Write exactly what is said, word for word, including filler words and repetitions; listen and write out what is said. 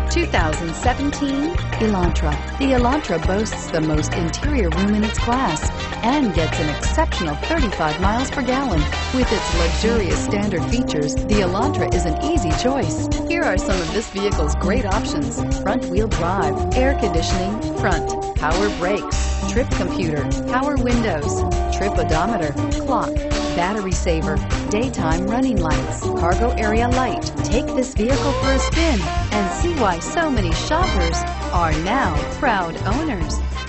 two thousand seventeen Elantra. The Elantra boasts the most interior room in its class and gets an exceptional thirty-five miles per gallon. With its luxurious standard features, the Elantra is an easy choice. Here are some of this vehicle's great options: front-wheel drive, air conditioning, front, power brakes, trip computer, power windows, trip odometer, clock, battery saver, daytime running lights, cargo area light. Take this vehicle for a spin and see why so many shoppers are now proud owners.